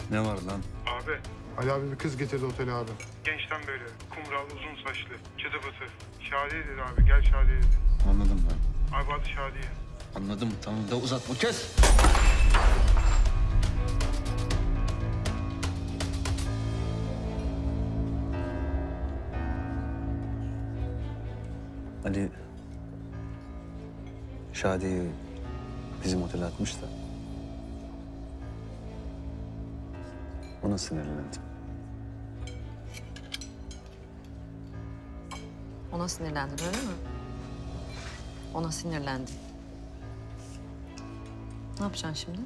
Ne var lan? Abi. Ali abi bir kız getirdi otele abi. Gençten böyle. Kumral, uzun saçlı. Çıtı pıtı. Şadiye dedi abi. Gel Şadiye dedi. Anladım ben. Abi adı Şadiye. Anladım. Tamam da uzatma. Kes! Ali Şadiye'yi bizim otele atmış da ona sinirlendim. Ona sinirlendin öyle mi? Ona sinirlendin. Ne yapacaksın şimdi?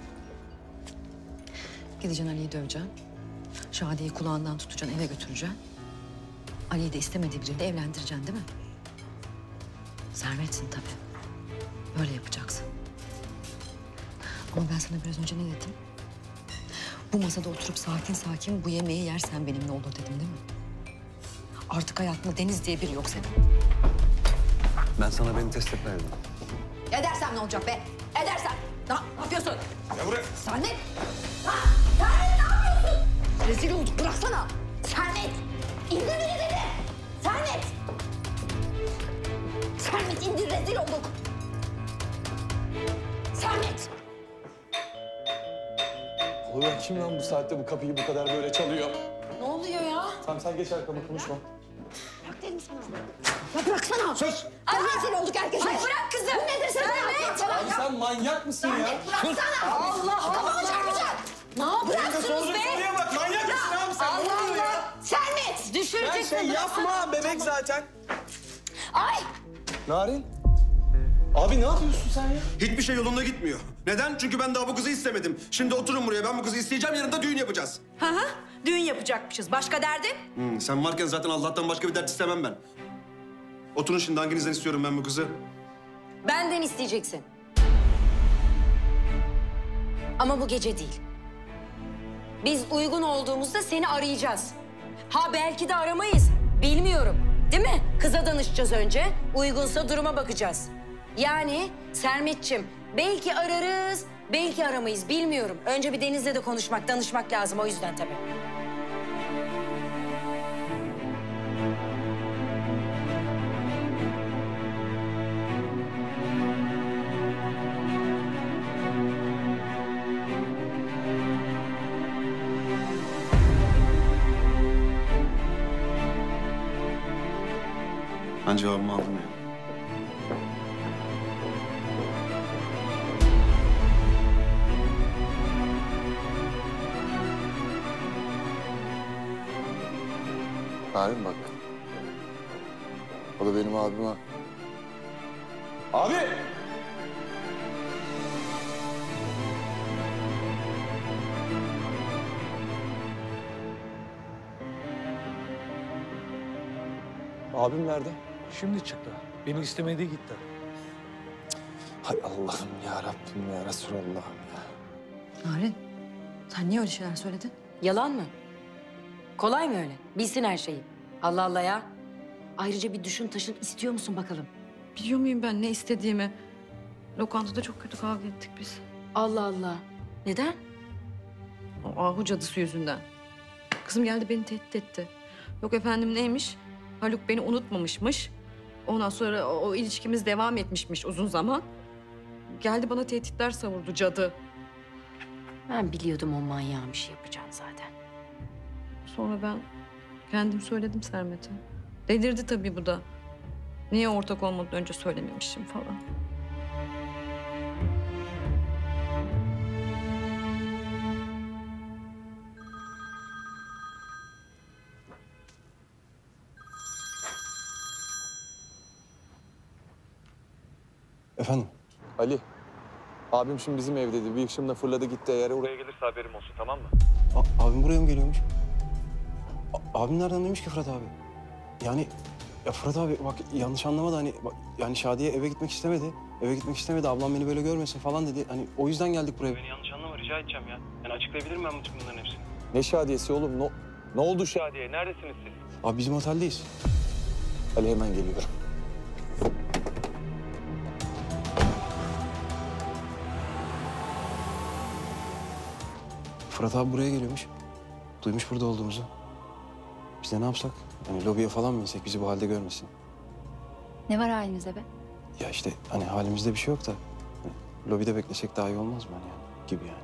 Gideceksin Ali'yi döveceksin. Şadiye'yi kulağından tutacaksın, eve götüreceksin. Ali'yi de istemediği biriyle evlendireceksin değil mi? Servetsin tabii. Böyle yapacaksın. Ama ben sana biraz önce ne dedim? Bu masada oturup sakin sakin bu yemeği yersen benimle olur dedim değil mi? Artık hayatında Deniz diye biri yok senin. Ben sana beni test etme dedim. Edersem ne olacak be? Edersem. Ne yapıyorsun? Ya buraya. Sermet! Sermet ne yapıyorsun? Rezil olduk, bıraksana. Sermet! İndir beni dedi. Sermet! Sermet indir, rezil olduk. Sermet! Ulan kim lan bu saatte bu kapıyı bu kadar böyle çalıyor? Ne oluyor ya? Tamam sen geç arkama konuşma. Bırak dedim sana. Ya bıraksana. Sus! Ay rezil olduk herkese. Ay bırak kızım. Bu nedir Sermet? Abi sen manyak mısın ya? Bıraksana. Allah Allah. Kafamı çarpacak. Ne yapıyorsunuz be? Soruya bak manyak mısın abi sen? Allah Allah. Sermet. Düşüreceksin. Ben şey yapma bebek zaten. Ay. Narin. Abi ne yapıyorsun sen ya? Hiçbir şey yolunda gitmiyor. Neden? Çünkü ben daha bu kızı istemedim. Şimdi oturun buraya. Ben bu kızı isteyeceğim. Yarın da düğün yapacağız. Hı hı. Düğün yapacakmışız. Başka derdin? Sen varken zaten Allah'tan başka bir dert istemem ben. Oturun şimdi. Hanginizden istiyorum ben bu kızı? Benden isteyeceksin. Ama bu gece değil. Biz uygun olduğumuzda seni arayacağız. Ha belki de aramayız. Bilmiyorum. Değil mi? Kıza danışacağız önce. Uygunsa duruma bakacağız. Yani Sermetciğim belki ararız, belki aramayız. Bilmiyorum. Önce bir Deniz'le de konuşmak, danışmak lazım. O yüzden tabii. Ben cevabımı aldım ya. Narin bak. O da benim abim ha. Abi! Abim nerede? Şimdi çıktı. Beni istemediği gitti. Hay Allah'ım ya Rabbim ya Resulallah'ım ya. Narin, sen niye öyle şeyler söyledin? Yalan mı? Kolay mı öyle? Bilsin her şeyi. Allah Allah ya. Ayrıca bir düşün taşın istiyor musun bakalım? Biliyor muyum ben ne istediğimi? Lokantada çok kötü kavga ettik biz. Allah Allah. Neden? O Ahu cadısı yüzünden. Kızım geldi beni tehdit etti. Yok efendim neymiş? Haluk beni unutmamışmış. Ondan sonra o ilişkimiz devam etmişmiş uzun zaman. Geldi bana tehditler savurdu cadı. Ben biliyordum o manyağın bir şey yapacağını zaten. Sonra ben kendim söyledim Sermet'e. Delirdi tabii bu da. Niye ortak olmadan önce söylememişim falan. Efendim? Ali. Abim şimdi bizim evdeydi. Bir ışığımla fırladı gitti. Eğer oraya Gelirse haberim olsun, tamam mı? Abim buraya mı geliyormuş? Abim nereden demiş ki Fırat abi? Yani ya Fırat abi bak yanlış anlama da hani bak, yani Şadiye eve gitmek istemedi. Eve gitmek istemedi. Ablam beni böyle görmesin falan dedi. Hani o yüzden geldik buraya. Beni yanlış anlama, rica edeceğim ya. Yani açıklayabilir miyim ben bütün bunların hepsini? Ne Şadiyesi oğlum? Ne oldu şu? Şadiye, neredesiniz siz? Abi bizim oteldeyiz. Ali hemen geliyorum. Fırat abi buraya geliyormuş. Duymuş burada olduğumuzu. Biz de ne yapsak? Hani lobiye falan mı insek bizi bu halde görmesin? Ne var halimize be? Ya işte hani halimizde bir şey yok da hani lobide beklesek daha iyi olmaz mı hani yani gibi yani.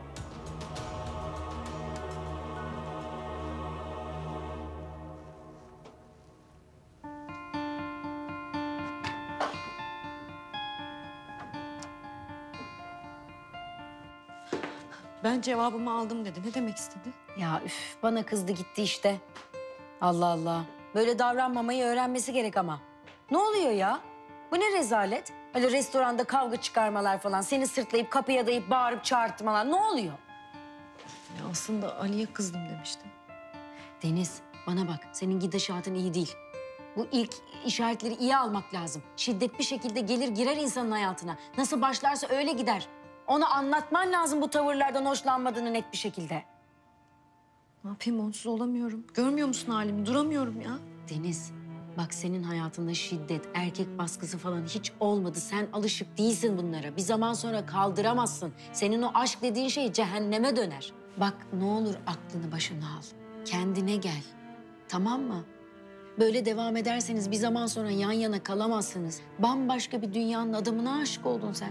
Ben cevabımı aldım dedi. Ne demek istedi? Ya üf, bana kızdı gitti işte. Allah Allah. Böyle davranmamayı öğrenmesi gerek ama. Ne oluyor ya? Bu ne rezalet? Öyle restoranda kavga çıkarmalar falan. Seni sırtlayıp kapıya dayayıp bağırıp çağırtmalar. Ne oluyor? Ya aslında Ali'ye kızdım demiştim. Deniz, bana bak. Senin gidişatın iyi değil. Bu ilk işaretleri iyi almak lazım. Şiddet bir şekilde gelir girer insanın hayatına. Nasıl başlarsa öyle gider. Ona anlatman lazım bu tavırlardan hoşlanmadığını net bir şekilde. Ne yapayım, onsuz olamıyorum. Görmüyor musun halimi? Duramıyorum ya. Deniz, bak senin hayatında şiddet, erkek baskısı falan hiç olmadı. Sen alışık değilsin bunlara. Bir zaman sonra kaldıramazsın. Senin o aşk dediğin şey cehenneme döner. Bak ne olur aklını başına al. Kendine gel. Tamam mı? Böyle devam ederseniz bir zaman sonra yan yana kalamazsınız. Bambaşka bir dünyanın adamına aşık oldun sen.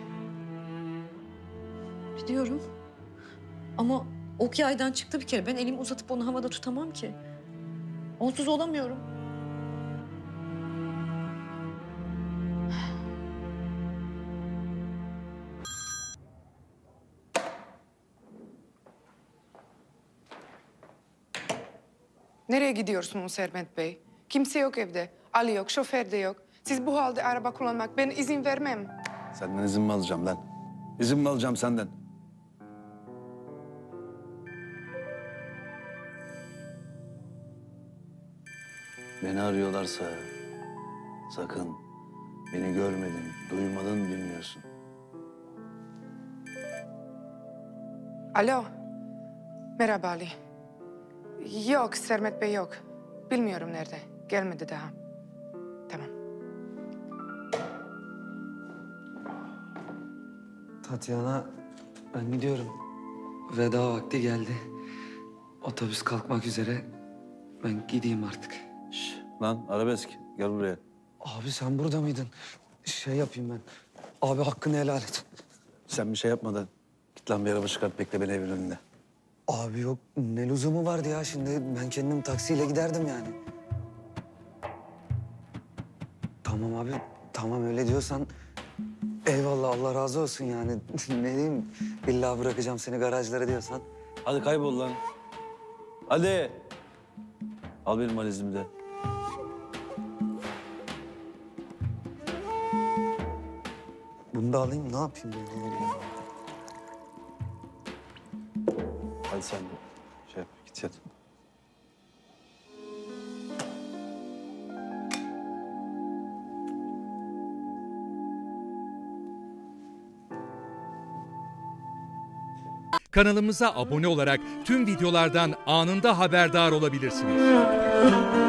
Biliyorum. Ama ok yaydan çıktı bir kere. Ben elimi uzatıp onu havada tutamam ki. Onsuz olamıyorum. Nereye gidiyorsunuz Sermet Bey? Kimse yok evde. Ali yok, şoför de yok. Siz bu halde araba kullanmak ben izin vermem. Senden izin mi alacağım lan? İzin mi alacağım senden? Beni arıyorlarsa sakın beni görmedin, duymadın, bilmiyorsun. Alo. Merhaba Ali. Yok Sermet Bey yok. Bilmiyorum nerede. Gelmedi daha. Tamam. Tatyana, ben gidiyorum. Veda vakti geldi. Otobüs kalkmak üzere. Ben gideyim artık. Şş, lan arabesk gel buraya. Abi sen burada mıydın? Şey yapayım ben. Abi hakkını helal et. Sen bir şey yapmadan git lan bir araba çıkart bekle beni evin önünde. Abi yok ne lüzumu vardı ya şimdi ben kendim taksiyle giderdim yani. Tamam abi tamam öyle diyorsan eyvallah Allah razı olsun yani. Ne diyeyim billahi bırakacağım seni garajlara diyorsan. Hadi kaybol lan. Hadi. Al benim valizimi de. Bunu da alayım ne yapayım ya? Hadi sen de şey yap git yat. Kanalımıza abone olarak tüm videolardan anında haberdar olabilirsiniz.